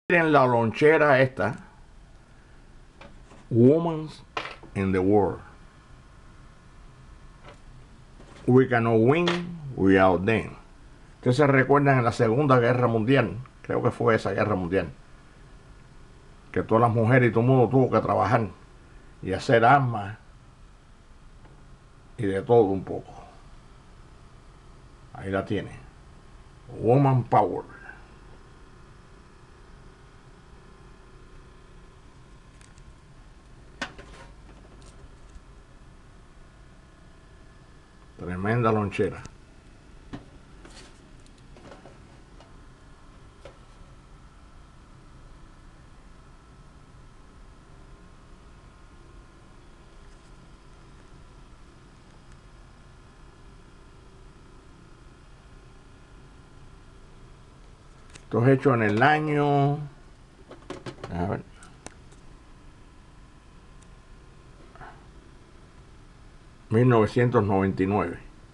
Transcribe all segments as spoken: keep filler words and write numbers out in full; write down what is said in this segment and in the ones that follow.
En la lonchera esta, Women in the World. We cannot win without them. Ustedes se recuerdan en la Segunda Guerra Mundial, creo que fue esa guerra mundial, que todas las mujeres y todo el mundo tuvo que trabajar y hacer armas y de todo un poco. Ahí la tiene. Woman Power. Tremenda lonchera. Esto es hecho en el año, a ver, mil novecientos noventa y nueve.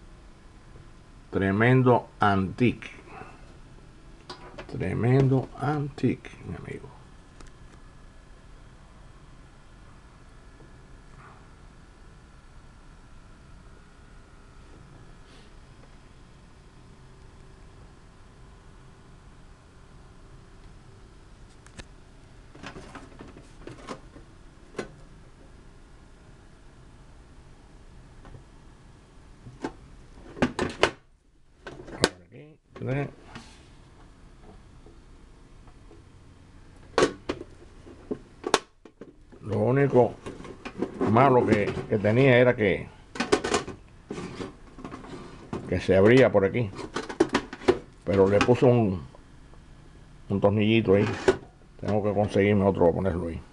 Tremendo antique. Tremendo antique, mi amigo. Lo único malo que, que tenía era que que se abría por aquí, pero le puse un un tornillito ahí. Tengo que conseguirme otro para ponerlo ahí,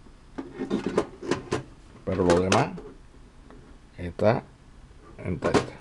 pero lo demás está intacto.